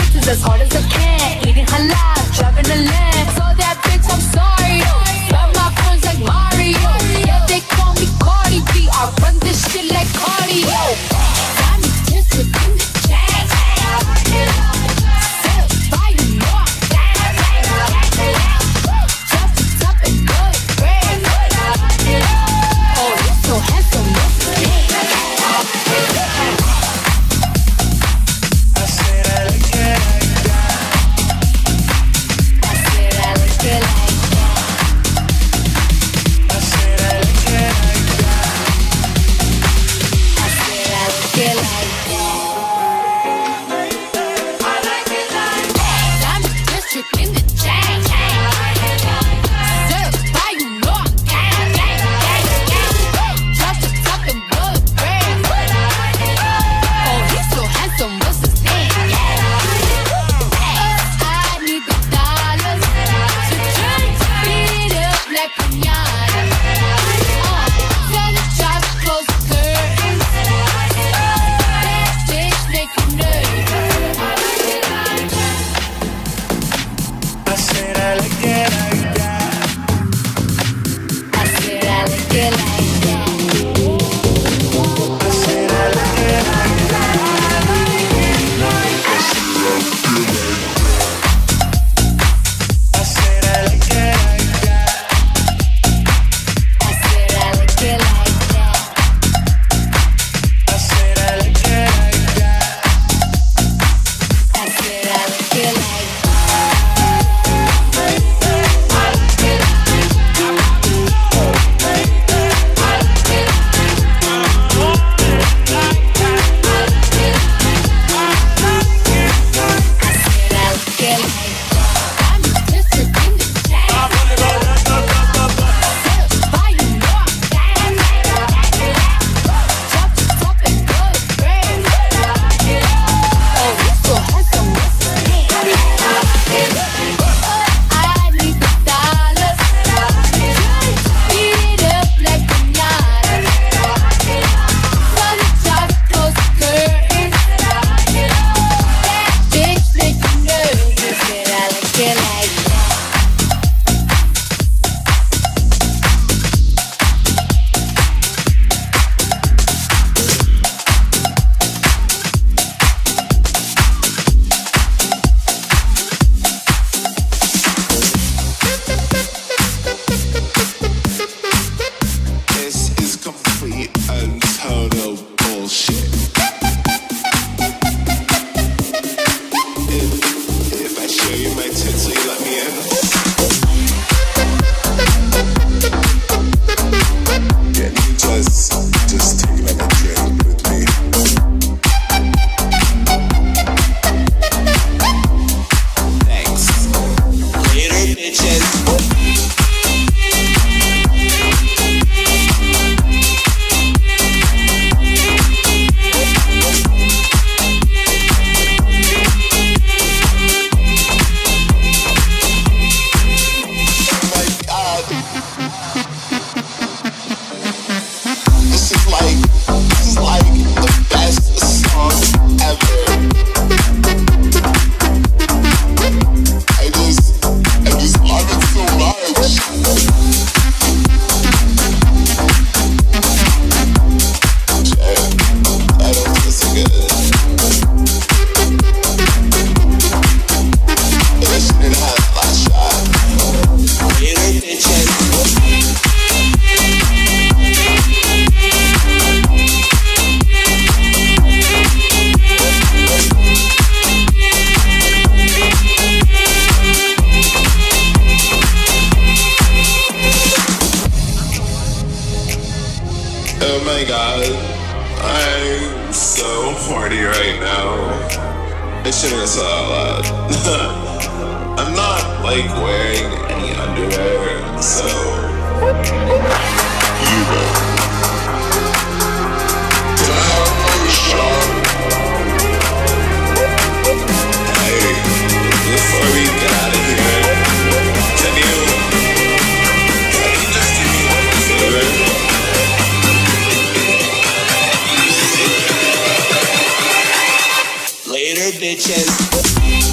is as hard as I can. Eating halal, driving a lamb. So that bitch, I'm sorry. Love my friends like Mario. Yeah, they call me Cardi B. I run this shit like cardio. I'm just in the chat. Later, bitches.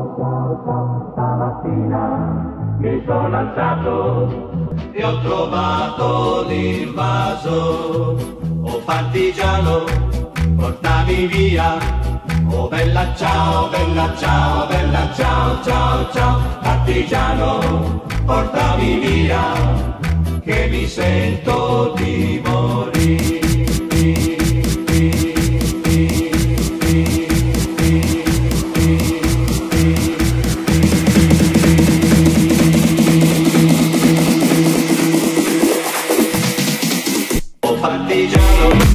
Stamattina mi sono alzato e ho trovato l'invaso. Oh partigiano, portami via. Oh bella ciao, bella ciao, bella ciao, ciao, ciao. Partigiano, portami via, che mi sento di morire. Partigiano,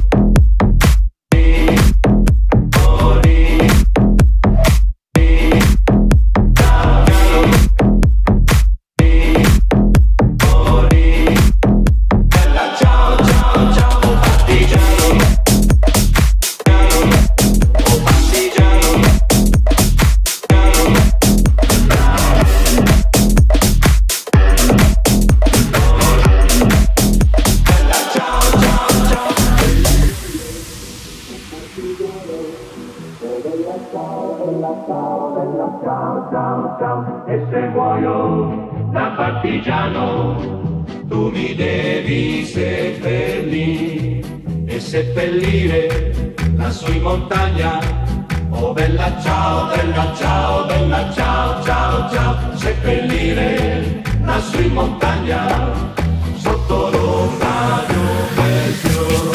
e se muoio da partigiano tu mi devi seppellire e seppellire lassù in montagna. Oh bella ciao, bella ciao, bella ciao, ciao, ciao. Seppellire lassù in montagna sotto l'ombra di un bel fiore.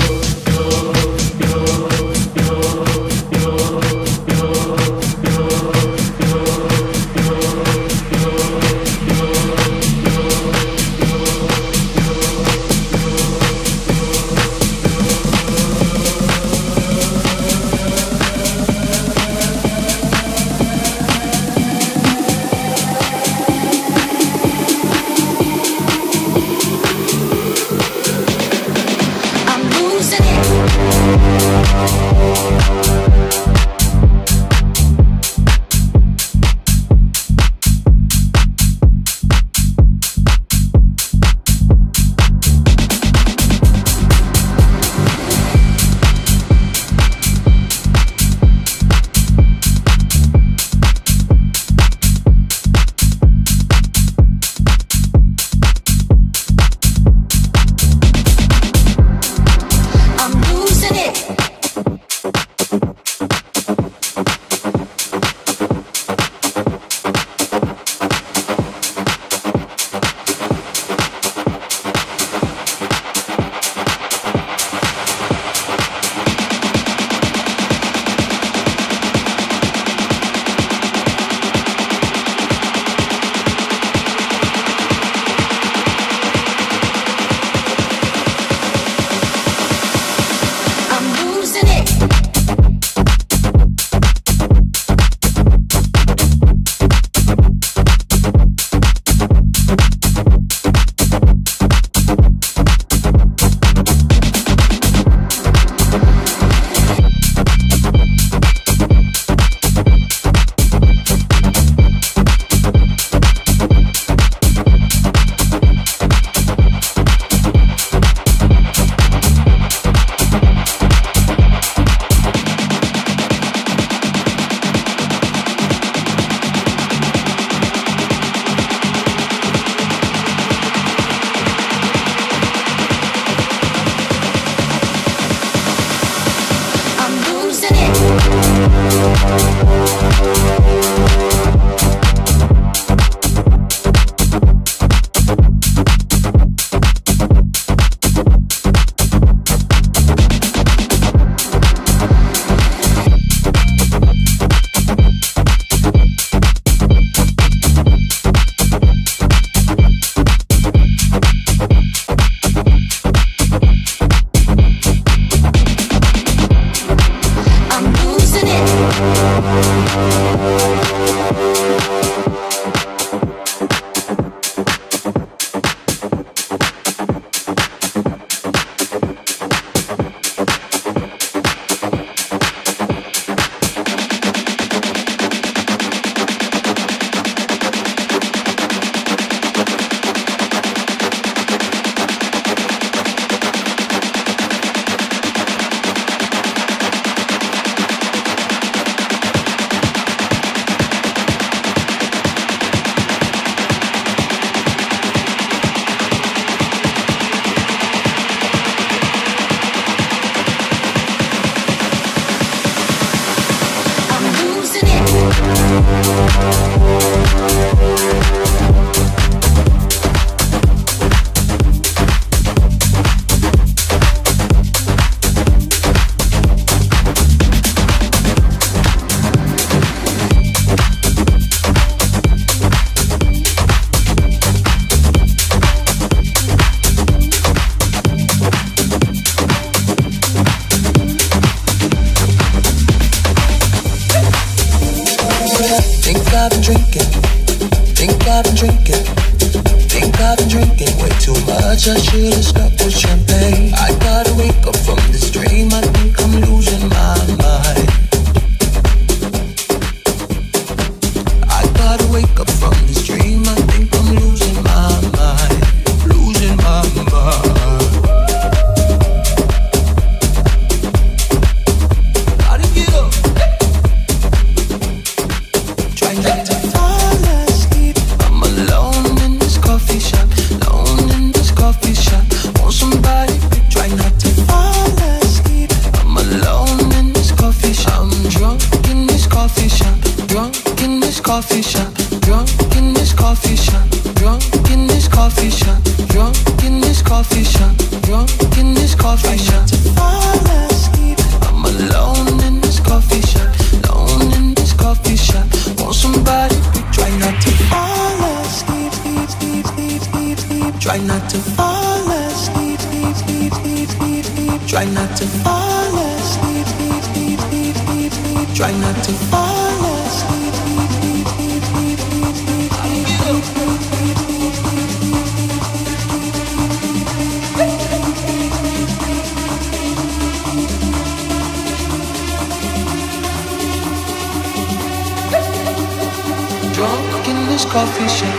I'm losing it. Perhaps I should have stopped with champagne. I gotta wake up from this dream. I think I'm losing my mind. I gotta wake up from this dream. I think I'm losing my mind. Losing my mind. Gotta get up. Try not to fall asleep. I'm alone in this coffee shop. Alone in this coffee shop. Want somebody to try not to fall asleep. I'm alone in this coffee shop. I'm drunk in this coffee shop. Drunk in this coffee shop. Drunk in this coffee shop. Drunk in this coffee shop. Drunk in this coffee shop. Drunk in this coffee shop. To fall asleep. I'm alone in this coffee shop. Alone in this coffee shop. Want somebody to try not to fall asleep. Try not to fall asleep. Try not to fall asleep. Try not to fall asleep. Drunk in this coffee shop.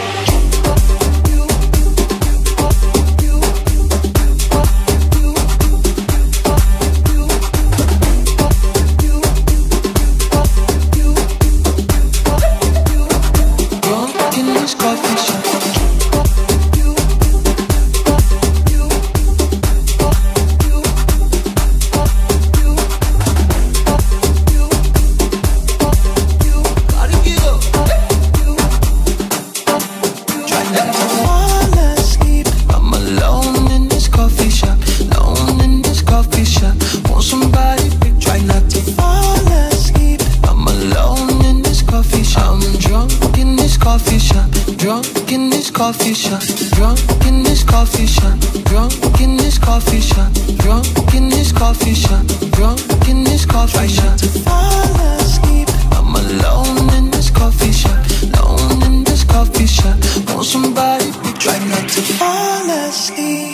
Coffee shop, drunk in this coffee shop, drunk in this coffee shop, drunk in this coffee shop, drunk in this coffee shop. To fall asleep, I'm alone in this coffee shop, alone in this coffee shop. Want somebody to try not to fall asleep.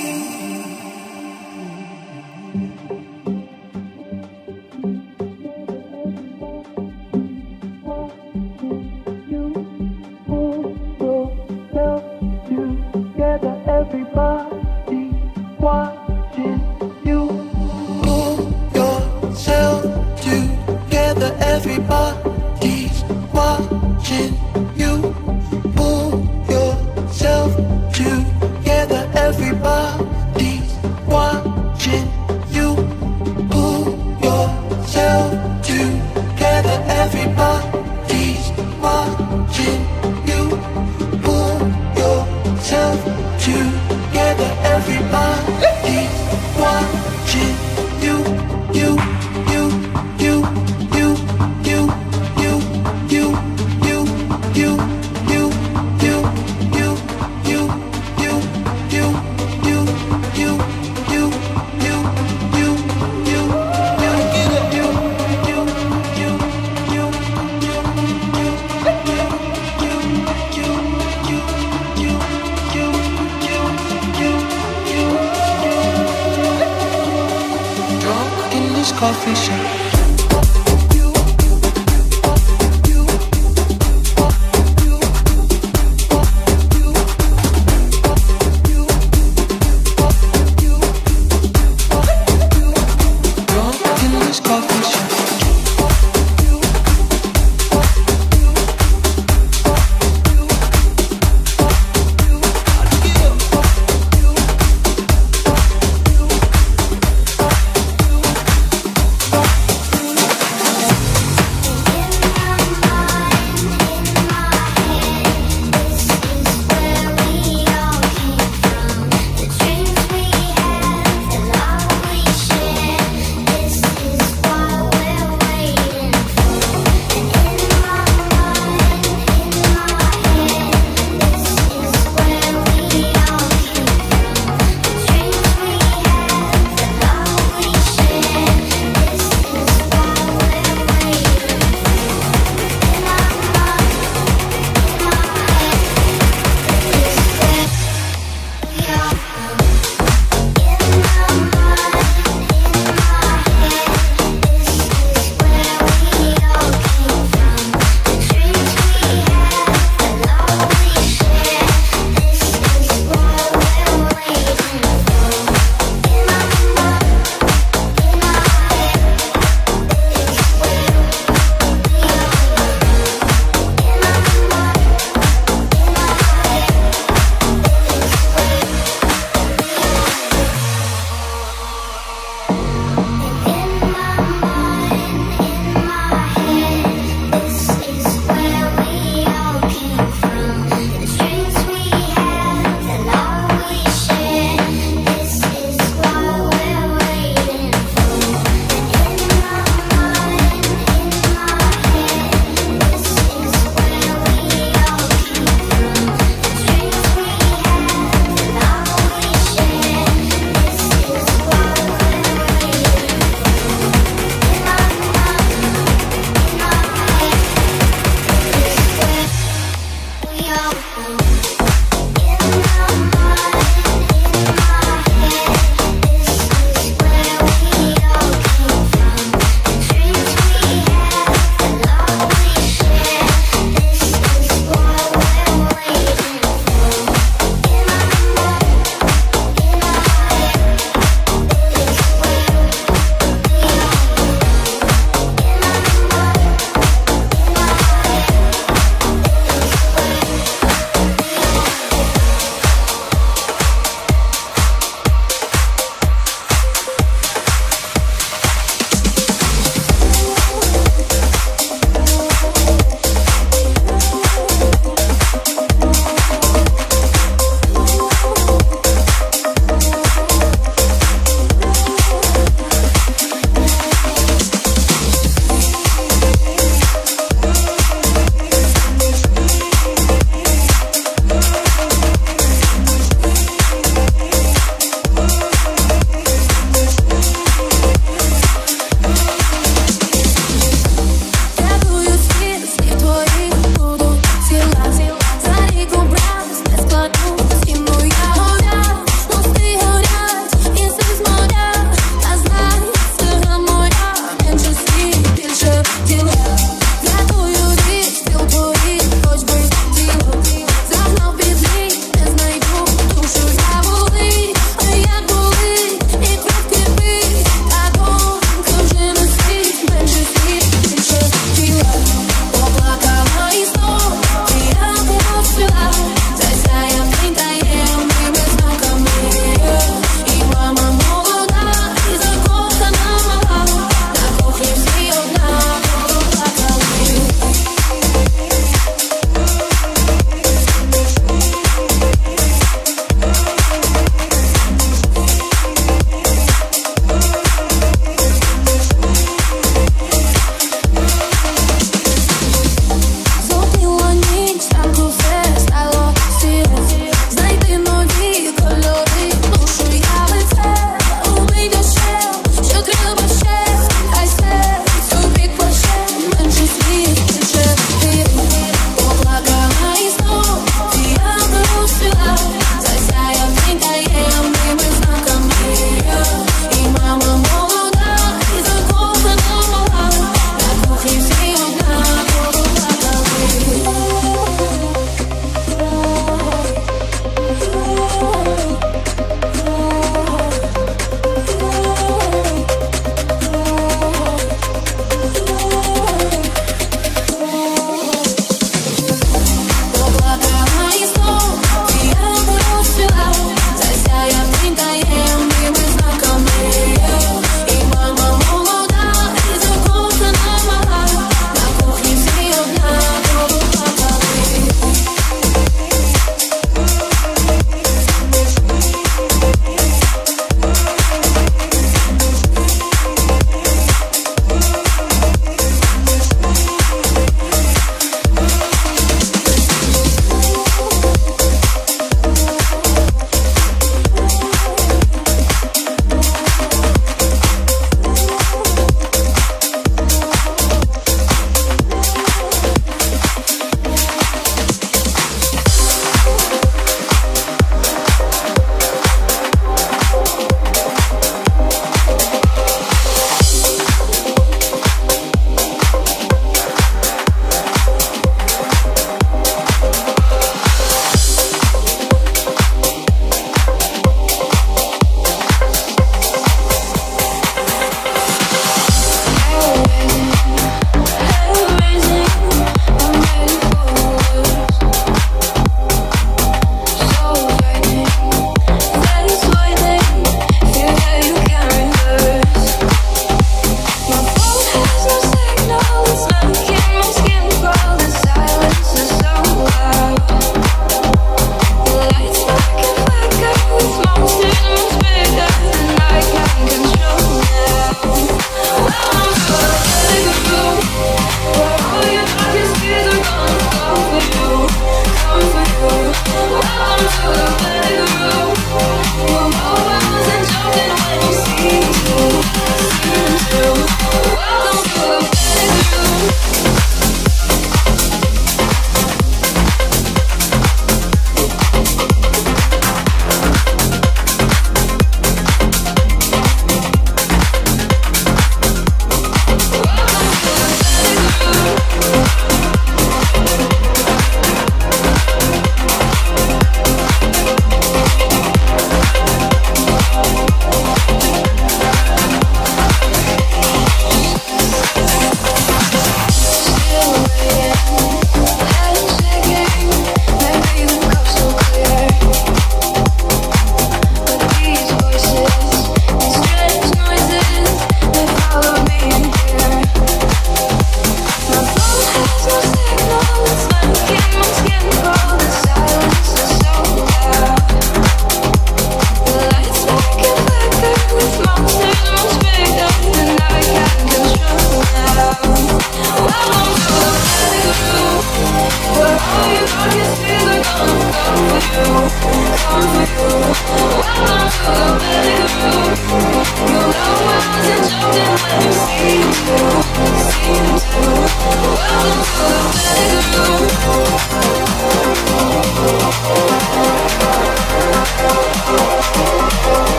Coffee shop.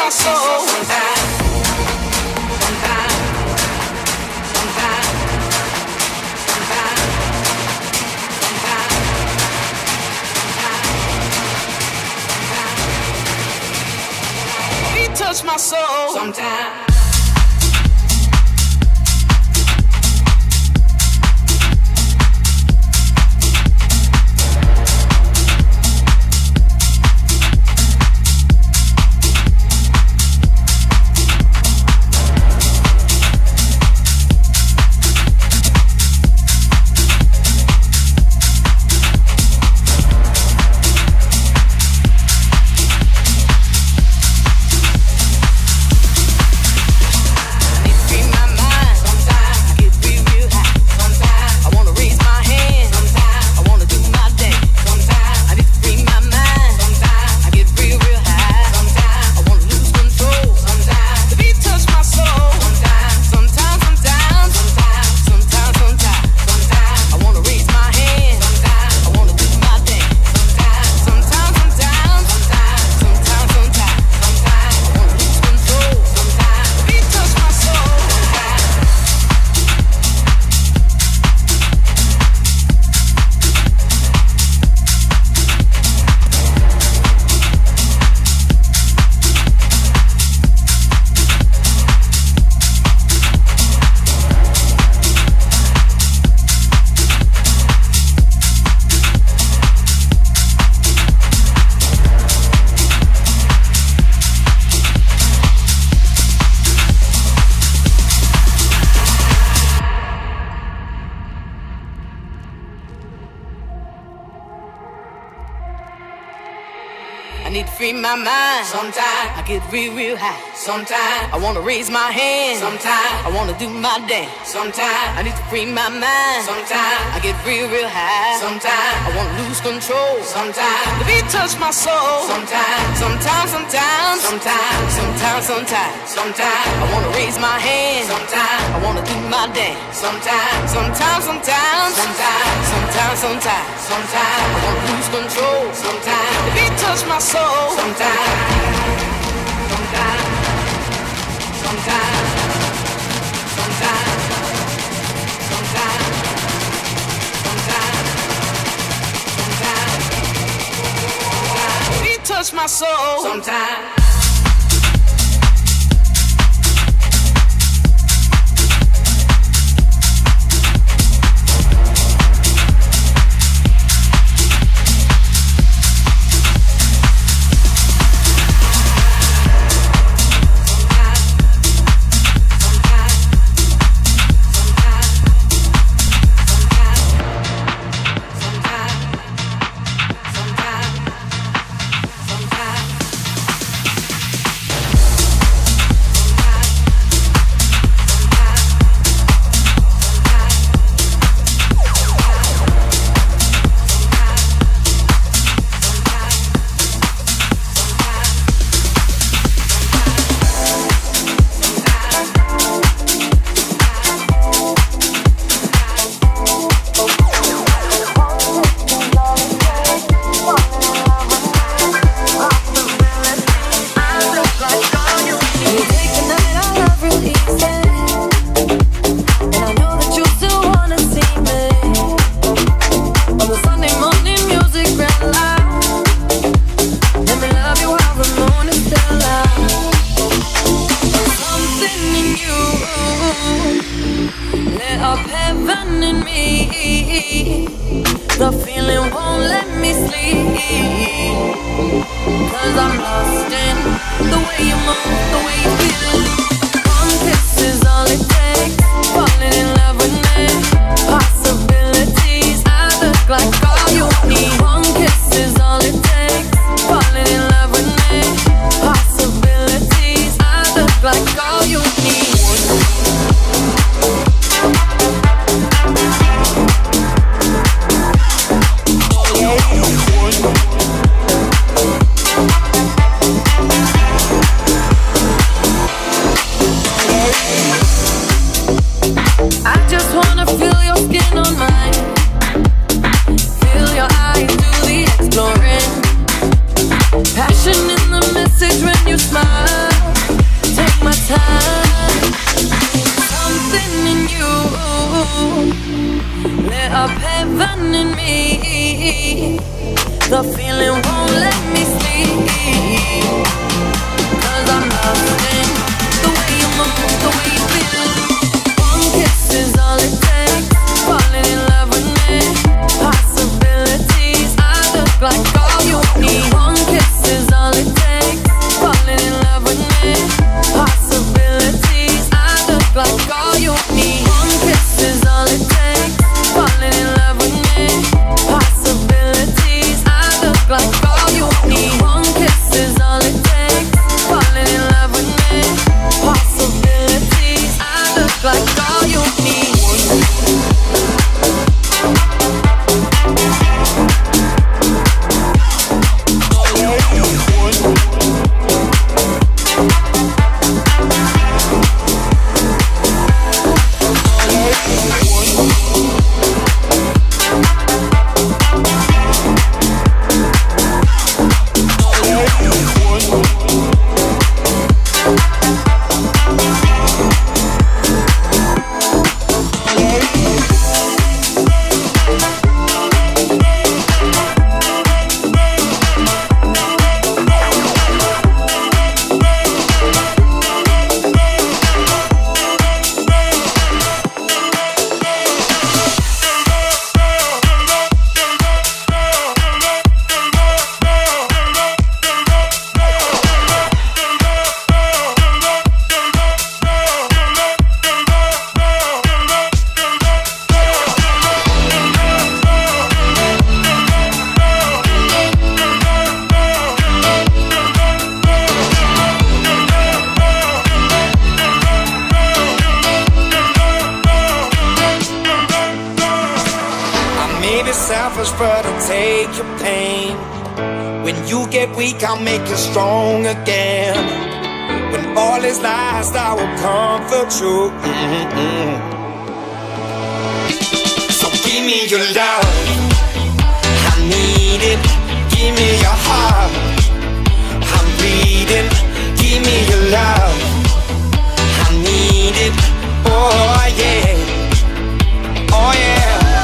my soul. He touched my soul. Sometimes. I need to free my mind. Sometimes I get real high. Sometimes I wanna raise my hand. Sometimes I wanna do my dance. Sometimes I need to free my mind. Sometimes I get real high. Sometimes I wanna lose control. Sometimes the beat touch my soul. Sometimes I wanna raise my hand. Sometimes I wanna do my dance. Sometimes I wanna lose control. Sometimes the beat touch my soul. Beat touch my soul. Sometimes. The feeling won't let me sleep, 'cause I'm lost in the way you move, the way you feel. One kiss is all it takes, falling in love with me. Possibilities, I look like all you need. One kiss is all it takes, falling in love with me. Possibilities, I look like all you need. The feeling won't let me sleep, 'cause I'm lost in the way you move, the way you feel. One kiss is all it takes, falling in love with me. Possibilities, I look like all you need. One kiss is all it takes, falling in love with me. Possibilities, I look like all you need. One kiss is all it takes, falling in love with me. Possibilities, I look like all you need. One kiss is all it takes, falling in love with me. Possibilities, I look like all you need. Selfish, but I'll take your pain. When you get weak, I'll make you strong again. When all is lost, I will comfort you. So give me your love, I need it. Give me your heart, I'm bleeding. Give me your love, I need it. Oh yeah, oh yeah.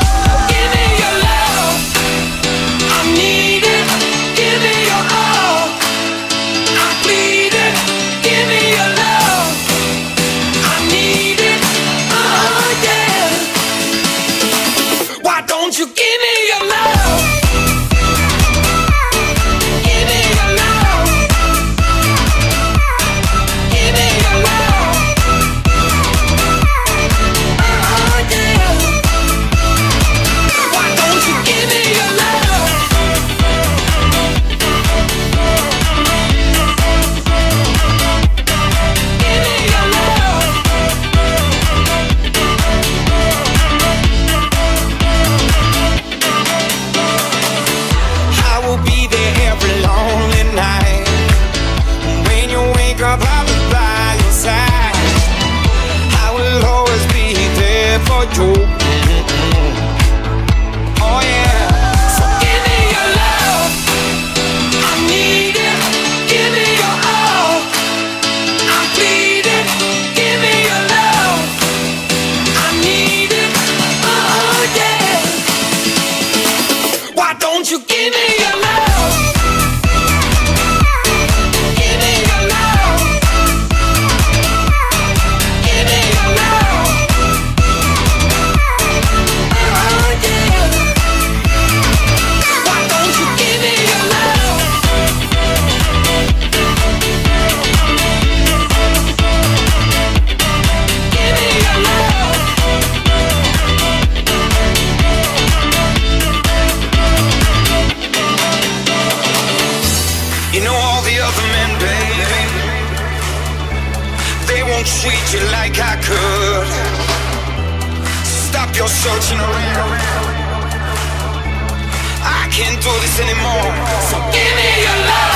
Treat you like I could. Stop your searching around. I can't do this anymore. So give me your love.